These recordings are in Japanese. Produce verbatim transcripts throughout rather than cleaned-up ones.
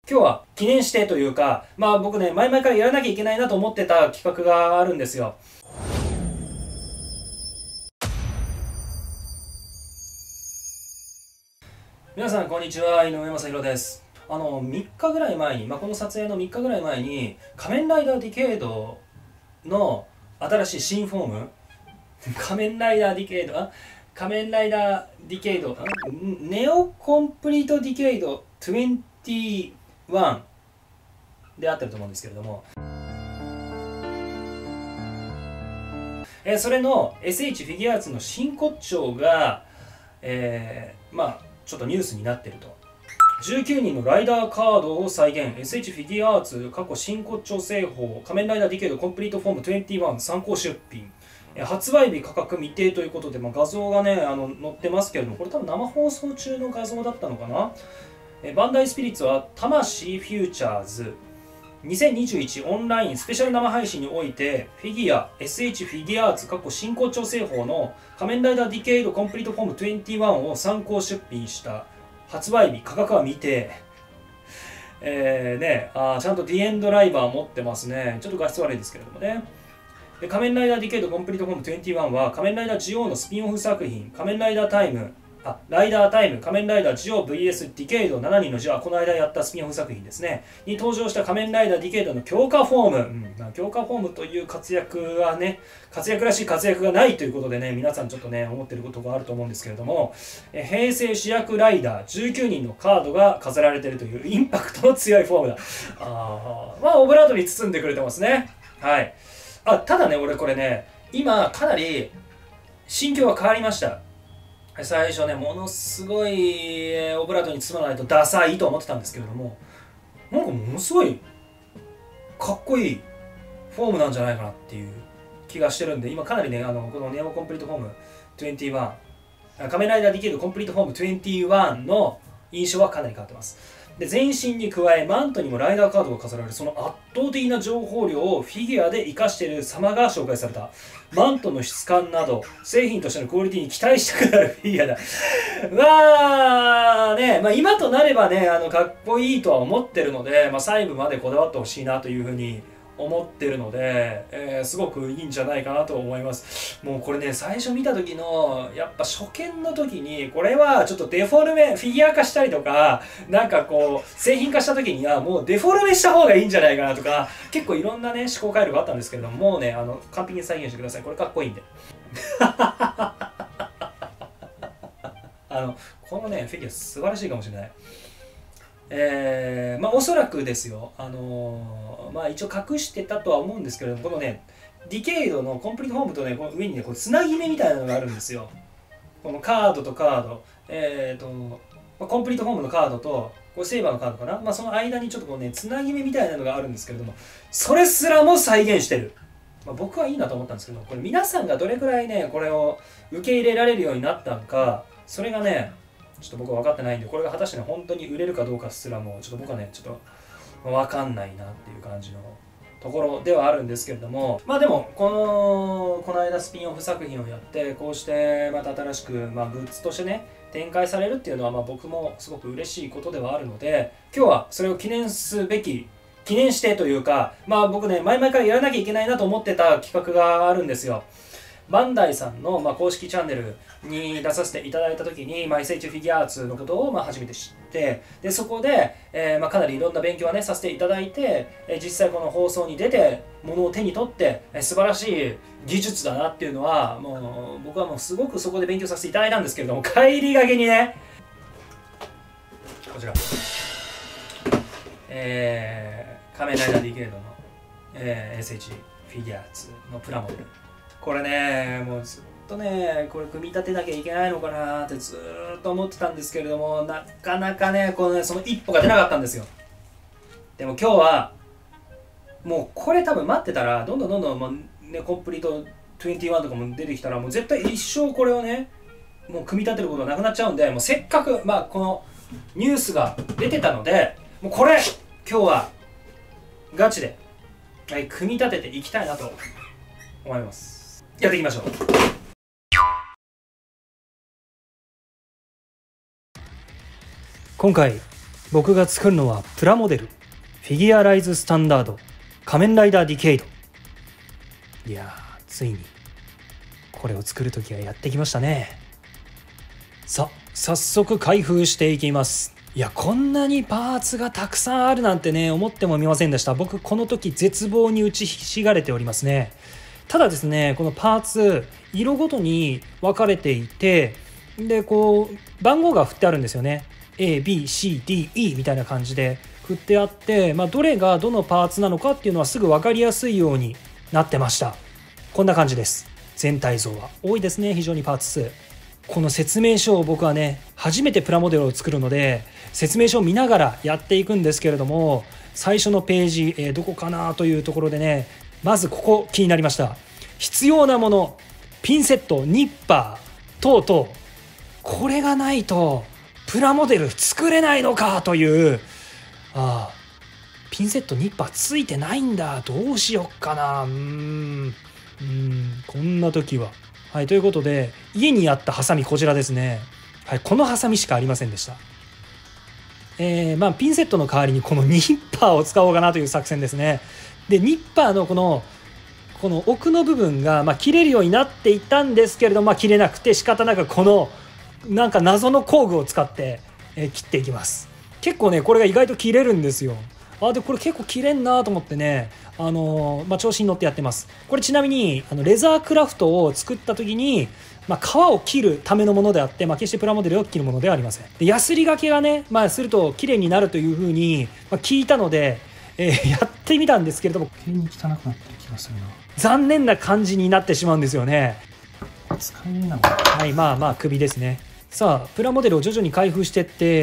今日は記念してというか、まあ僕ね、前々からやらなきゃいけないなと思ってた企画があるんですよ。皆さんこんにちは、井上雅宏です。あの、みっかぐらい前に、まあ、この撮影のみっかぐらい前に、仮面ライダーディケイドの新しい新フォーム、仮面ライダーディケイド、あ仮面ライダーディケイド、ネオコンプリートディケイドにじゅういちで合ってると思うんですけれども、えー、それの エスエイチ フィギュアーツの真骨頂が、えー、まあちょっとニュースになってると。じゅうきゅうにんのライダーカードを再現 エスエイチ フィギュアーツ過去真骨頂製法仮面ライダーディケイドコンプリートフォームにじゅういち参考出品、えー、発売日価格未定ということで、まあ、画像がねあの載ってますけれども、これ多分生放送中の画像だったのかな。えー、バンダイスピリッツは魂フューチャーズにせんにじゅういちオンラインスペシャル生配信においてフィギュア エスエイチ フィギュアーツ過去真骨頂製法の仮面ライダーディケイドコンプリートフォームにじゅういちを参考出品した。発売日価格は未定。えーね、あちゃんと ディー エンドライバー持ってますね。ちょっと画質悪いですけれどもね。で仮面ライダーディケイドコンプリートフォームにじゅういちは仮面ライダージオーのスピンオフ作品仮面ライダータイムあライダータイム仮面ライダージオ ブイエス ディケイドしちにんのジオはこの間やったスピンオフ作品ですねに登場した仮面ライダーディケイドの強化フォーム、うんまあ、強化フォームという活躍はね活躍らしい活躍がないということでね皆さんちょっとね思ってることがあると思うんですけれども、え平成主役ライダーじゅうきゅうにんのカードが飾られているというインパクトの強いフォームだ。あまあオブラートに包んでくれてますね。はいあただね俺これね今かなり心境が変わりました。最初ねものすごいオブラートに包まないとダサいと思ってたんですけれども、なんかものすごいかっこいいフォームなんじゃないかなっていう気がしてるんで、今かなりねあのこのネオコンプリートフォームにじゅういち仮面ライダーディケイドコンプリートフォームにじゅういちの印象はかなり変わってます。で全身に加えマントにもライダーカードが飾られるその圧倒的な情報量をフィギュアで生かしている様が紹介された。マントの質感など製品としてのクオリティに期待したくなるフィギュアだ。まあね、まあ、今となればねあのかっこいいとは思ってるので、まあ、細部までこだわってほしいなというふうに思ってるので、えー、すごくいいんじゃないかなと思います。もうこれね最初見た時のやっぱ初見の時にこれはちょっとデフォルメフィギュア化したりとかなんかこう製品化した時にはもうデフォルメした方がいいんじゃないかなとか結構いろんなね思考回路があったんですけれども、もうねあの完璧に再現してください。これかっこいいんであのこのねフィギュア素晴らしいかもしれない。えー、まあおそらくですよ、あのー、まあ一応隠してたとは思うんですけれども、このねディケイドのコンプリートフォームとねこの上にねこうつなぎ目みたいなのがあるんですよ。このカードとカード、えーとまあ、コンプリートフォームのカードとこれセーバーのカードかな、まあ、その間にちょっとこうねつなぎ目みたいなのがあるんですけれども、それすらも再現してる。まあ、僕はいいなと思ったんですけど、これ皆さんがどれくらいねこれを受け入れられるようになったのか、それがねちょっと僕は分かってないんで、これが果たして、ね、本当に売れるかどうかすらもちょっと僕はねちょっと分かんないなっていう感じのところではあるんですけれども、まあでもこのこの間スピンオフ作品をやってこうしてまた新しく、まあ、グッズとしてね展開されるっていうのはまあ僕もすごく嬉しいことではあるので、今日はそれを記念すべき記念してというか、まあ僕ね前々からやらなきゃいけないなと思ってた企画があるんですよ。バンダイさんの、まあ、公式チャンネルに出させていただいた時に、まあ、エスエイチ フィギュアーツのことを、まあ、初めて知って、でそこで、えーまあ、かなりいろんな勉強は、ね、させていただいて、えー、実際この放送に出て物を手に取って、えー、素晴らしい技術だなっていうのはもう僕はもうすごくそこで勉強させていただいたんですけれども、帰りがけにねこちら、えー、仮面ライダーディケイドの、えー、エスエイチ フィギュアーツのプラモデル、これねもうずっとねこれ組み立てなきゃいけないのかなってずーっと思ってたんですけれども、なかなかねこのねその一歩が出なかったんですよ。でも今日はもうこれ多分待ってたらどんどんどんどん、まあね、コンプリートにじゅういちとかも出てきたらもう絶対一生これをねもう組み立てることがなくなっちゃうんで、もうせっかく、まあ、このニュースが出てたのでもうこれ今日はガチで、はい、組み立てていきたいなと思います。やっていきましょう。今回僕が作るのはプラモデル、フィギュアライズスタンダード、仮面ライダーディケイド。いやー、ついにこれを作る時はやってきましたね。さあ、早速開封していきます。いや、こんなにパーツがたくさんあるなんてね、思ってもみませんでした。僕この時絶望に打ちひしがれておりますね。ただですね、このパーツ色ごとに分かれていて、でこう番号が振ってあるんですよね。 エービーシーディーイー みたいな感じで振ってあって、まあ、どれがどのパーツなのかっていうのはすぐ分かりやすいようになってました。こんな感じです。全体像は多いですね、非常にパーツ数。この説明書を僕はね、初めてプラモデルを作るので説明書を見ながらやっていくんですけれども、最初のページ、えー、どこかなというところでね、まずここ気になりました。必要なもの、ピンセット、ニッパー等々、これがないとプラモデル作れないのかという、ああピンセット、ニッパーついてないんだ、どうしよっかな、うーんうーんこんな時は、はい、ということで家にあったハサミこちらですね。はい、このハサミしかありませんでした。えーまあ、ピンセットの代わりにこのニッパーを使おうかなという作戦ですね。でニッパーのこのこの奥の部分が、まあ、切れるようになっていたんですけれども、まあ、切れなくて仕方なくこのなんか謎の工具を使って、えー、切っていきます。結構ねこれが意外と切れるんですよ。あでこれ結構切れんなと思ってね、あのーまあ、調子に乗ってやってます。これちなみにあのレザークラフトを作った時に、まあ、皮を切るためのものであって、まあ、決してプラモデルを切るものではありません。でヤスリがけがね、まあ、すると綺麗になるというふうに、まあ、聞いたので、えー、やってみたんですけれども、 急に汚くなってる気がするな。 残念な感じになってしまうんですよね。 使いになる。 はい、まあまあ首ですね。さあプラモデルを徐々に開封していって、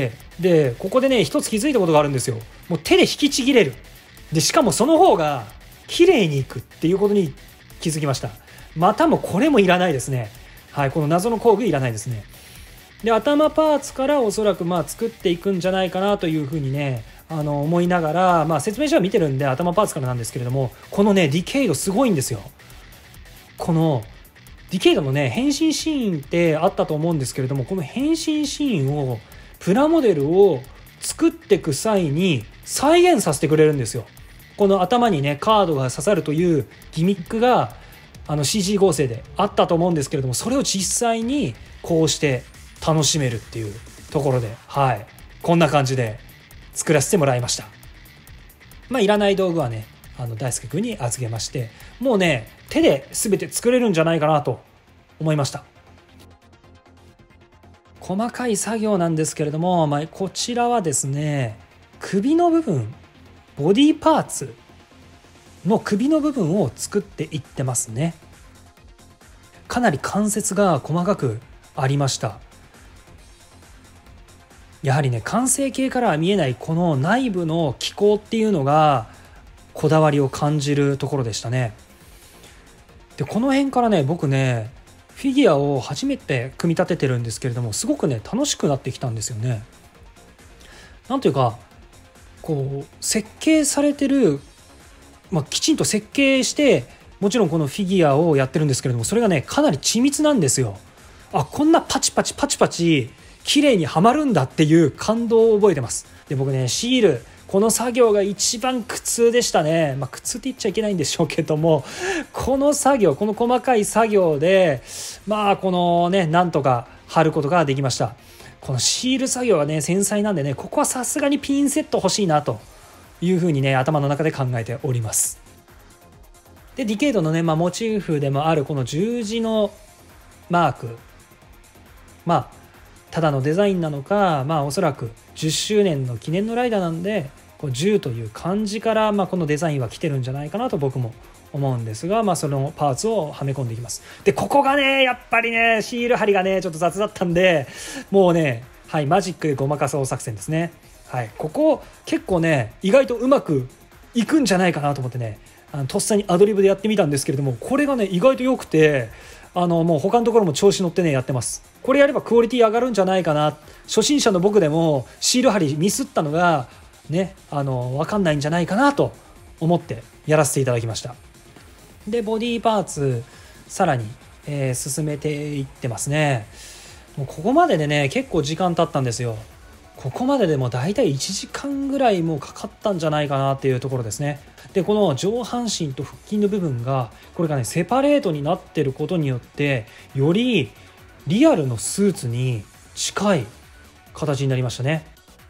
でここでね一つ気づいたことがあるんですよ。もう手で引きちぎれる。でしかもその方が綺麗にいくっていうことに気づきました。またもこれもいらないですね。はい、この謎の工具いらないですね。で頭パーツからおそらくまあ作っていくんじゃないかなというふうにね、あの思いながら、まあ、説明書は見てるんで頭パーツからなんですけれども、このねディケイドすごいんですよ。このディケイドのね変身シーンってあったと思うんですけれども、この変身シーンをプラモデルを作っていく際に再現させてくれるんですよ。この頭にねカードが刺さるというギミックがあの シージー 合成であったと思うんですけれども、それを実際にこうして楽しめるっていうところで、はい、こんな感じで作らせてもらいました。まあいらない道具はねあの大輔君に預けまして、もうね手で全て作れるんじゃないかなと思いました。細かい作業なんですけれども、まあ、こちらはですね首の部分、ボディパーツの首の部分を作っていってますね。かなり関節が細かくありました。やはりね完成形からは見えないこの内部の機構っていうのがこだわりを感じるところでしたね。でこの辺からね僕ねフィギュアを初めて組み立ててるんですけれども、すごくね楽しくなってきたんですよね。なんていうかこう設計されてる、まあ、きちんと設計してもちろんこのフィギュアをやってるんですけれども、それがねかなり緻密なんですよ。あこんなパチパチパチパチ綺麗にはまるんだっていう感動を覚えてます。で僕ねシール、この作業が一番苦痛でしたね。まあ苦痛って言っちゃいけないんでしょうけども、この作業、この細かい作業でまあこのねなんとか貼ることができました。このシール作業がね繊細なんでね、ここはさすがにピンセット欲しいなというふうにね頭の中で考えております。でディケイドのね、まあ、モチーフでもあるこの十字のマーク、まあただのデザインなのか、まあおそらくじゅっしゅうねんの記念のライダーなんでこうじゅうという漢字から、まあ、このデザインは来てるんじゃないかなと僕も思うんですが、まあ、そのパーツをはめ込んでいきます。でここがねやっぱりねシール貼りがねちょっと雑だったんで、もうね、はい、マジックでごまかそう作戦ですね。はい、ここ結構ね意外とうまくいくんじゃないかなと思ってね、あのとっさにアドリブでやってみたんですけれども、これがね意外と良くて、あのもう他のところも調子乗ってねやってます。これやればクオリティ上がるんじゃないかな。初心者の僕でもシール貼りミスったのがねあの分かんないんじゃないかなと思ってやらせていただきました。でボディパーツさらに、えー、進めていってますね。もうここまででね結構時間経ったんですよ。 ここまででもだいたいいちじかんぐらいもうかかったんじゃないかなっていうところですね。でこの上半身と腹筋の部分がこれがねセパレートになってることによってよりリアルのスーツに近い形になりましたね。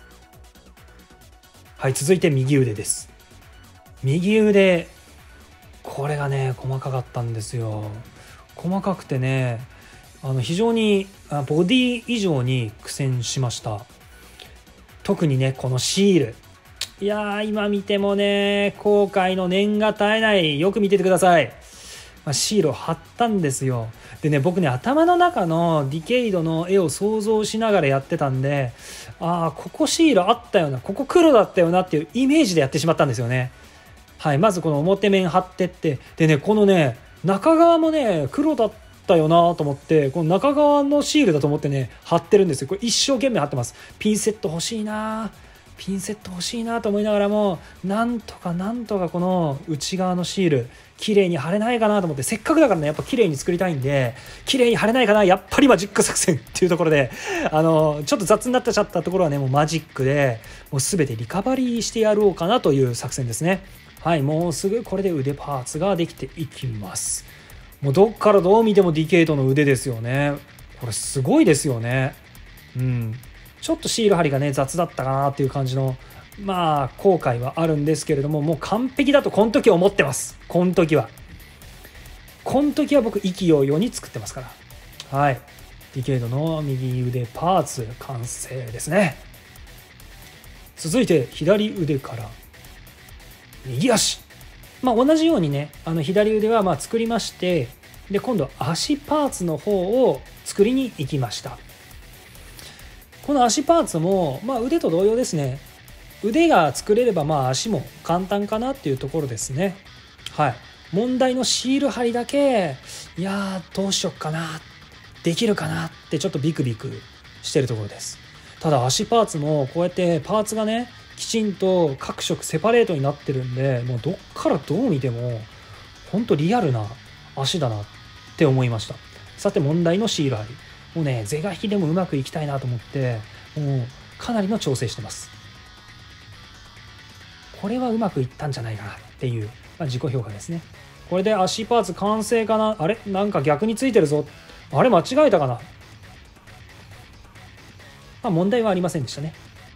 はい、続いて右腕です。右腕これがね細かかったんですよ。細かくてねあの非常にボディ以上に苦戦しました。特にねこのシール、いやー今見てもね後悔の念が絶えない。よく見ててください。まあ、シールを貼ったんですよ。でね僕ね頭の中のディケイドの絵を想像しながらやってたんで、ああここシールあったよな、ここ黒だったよなっていうイメージでやってしまったんですよね。はい、まずこの表面貼ってって、でねこのね中側もね黒だったよなと思って、この中側のシールだと思ってね貼ってるんですよ。これ一生懸命貼ってます。ピンセット欲しいな、ピンセット欲しいなと思いながらも、なんとかなんとかこの内側のシール綺麗に貼れないかなと思って、せっかくだからねやっぱ綺麗に作りたいんで綺麗に貼れないかな、やっぱりマジック作戦っていうところで、あのちょっと雑になっちゃったところはねもうマジックでもう全てリカバリーしてやろうかなという作戦ですね。はい、もうすぐこれで腕パーツができていきます。もうどっからどう見てもディケイドの腕ですよね。これすごいですよね。うん、ちょっとシール貼りがね雑だったかなっていう感じのまあ後悔はあるんですけれども、もう完璧だとこの時は思ってます。この時はこの時は僕意気揚々に作ってますから。はい、ディケイドの右腕パーツ完成ですね。続いて左腕から右足、まあ、同じようにねあの左腕はまあ作りまして、で今度は足パーツの方を作りに行きました。この足パーツも、まあ、腕と同様ですね。腕が作れればまあ足も簡単かなっていうところですね。はい、問題のシール貼りだけ、いやーどうしよっかな、できるかなってちょっとビクビクしてるところです。ただ足パーツもこうやってパーツがねきちんと各色セパレートになってるんで、もうどっからどう見ても本当リアルな足だなって思いました。さて問題のシール貼り、もうね是が非でもうまくいきたいなと思ってもうかなりの調整してます。これはうまくいったんじゃないかなっていう、まあ、自己評価ですね。これで足パーツ完成かな。あれなんか逆についてるぞ、あれ間違えたかな。まあ問題はありませんでしたね。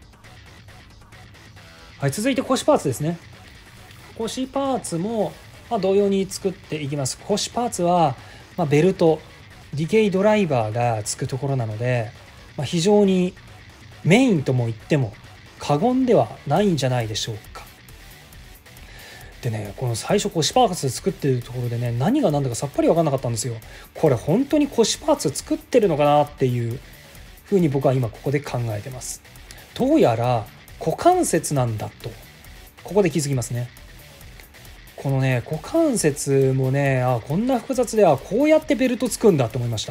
はい、続いて腰パーツですね。腰パーツもまあ同様に作っていきます。腰パーツはまあベルト、ディケイドライバーがつくところなので、まあ、非常にメインとも言っても過言ではないんじゃないでしょうか。でねこの最初腰パーツ作ってるところでね何が何だかさっぱり分かんなかったんですよ。これ本当に腰パーツ作ってるのかなっていうふうに僕は今ここで考えてます。どうやら股関節なんだとここで気づきますね。このね股関節もねあこんな複雑で、あこうやってベルトつくんだと思いました。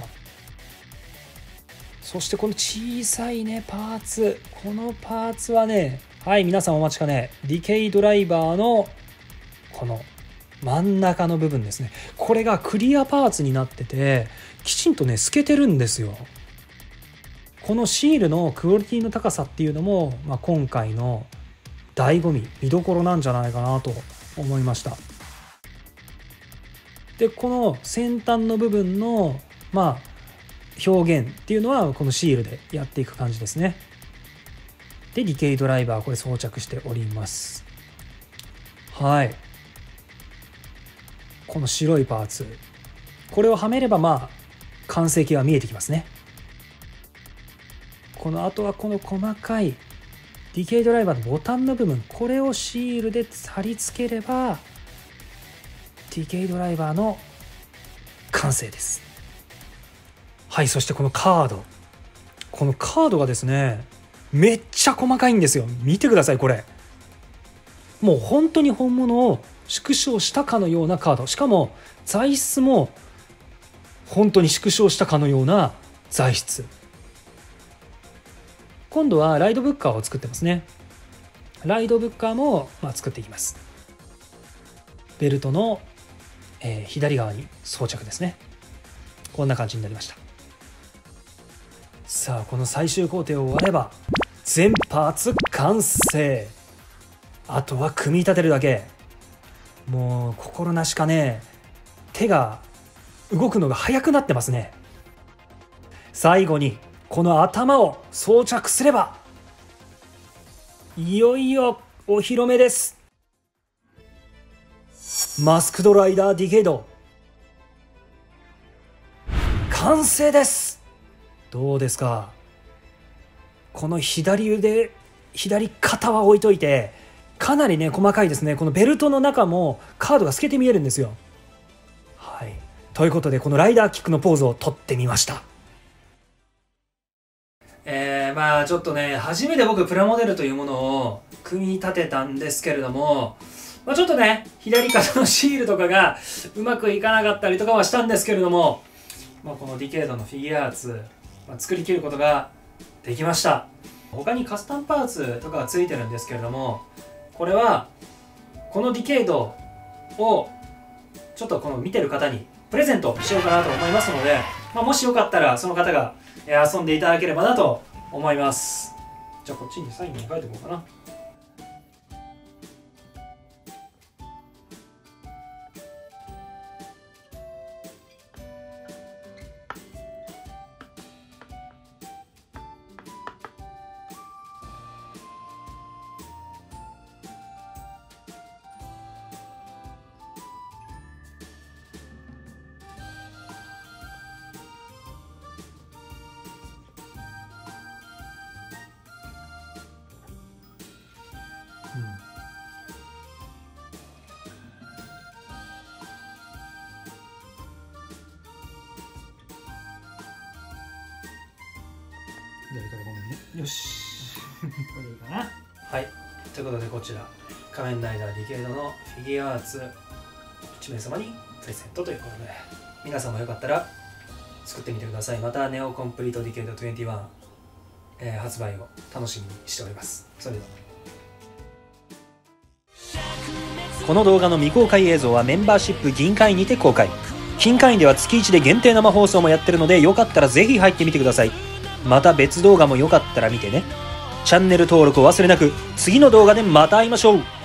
そしてこの小さいねパーツ、このパーツはね、はい皆さんお待ちかね、ディケイドライバーのこの真ん中の部分ですね。これがクリアパーツになっててきちんとね透けてるんですよ。このシールのクオリティの高さっていうのも、まあ、今回の醍醐味見どころなんじゃないかなと思いました。でこの先端の部分のまあ表現っていうのはこのシールでやっていく感じですね。でディケイドライバーこれ装着しております。はい、この白いパーツこれをはめればまあ完成形は見えてきますね。このあとはこの細かいディケイドライバーのボタンの部分、これをシールで貼り付ければディケイドライバーの完成です。はい、そしてこのカード、このカードがですねめっちゃ細かいんですよ。見てください。これもう本当に本物を縮小したかのようなカード、しかも材質も本当に縮小したかのような材質。今度はライドブッカーを作ってますね。ライドブッカーもまあ作っていきます。ベルトの、えー、左側に装着ですね。こんな感じになりました。さあこの最終工程を終われば全パーツ完成。あとは組み立てるだけ。もう心なしかね、手が動くのが速くなってますね。最後にこの頭を装着すれば、いよいよお披露目です。マスクドライダーディケイド完成です。どうですか。この左腕、左肩は置いといて、かなりね細かいですね。このベルトの中もカードが透けて見えるんですよ。はい、ということでこのライダーキックのポーズを取ってみました。えー、まあちょっとね、初めて僕プラモデルというものを組み立てたんですけれども、まあ、ちょっとね左肩のシールとかがうまくいかなかったりとかはしたんですけれども、まあ、このディケイドのフィギュアーツ、まあ、作りきることができました。他にカスタムパーツとかがついてるんですけれども、これはこのディケイドをちょっとこの見てる方にプレゼントしようかなと思いますので、まあ、もしよかったらその方が遊んでいただければなと思います。じゃあこっちにサインを書いておこうかな。うん、左からごめんね。よしこれいいかな。はい、ということでこちら仮面ライダーディケイドのフィギュアーツいち名様にプレゼントということで、皆さんもよかったら作ってみてください。またネオコンプリートディケイドにじゅういち、えー、発売を楽しみにしております。それではこの動画の未公開映像はメンバーシップ銀会員にて公開。金会員では月いちで限定生放送もやってるので、よかったらぜひ入ってみてください。また別動画もよかったら見てね。チャンネル登録を忘れなく。次の動画でまた会いましょう。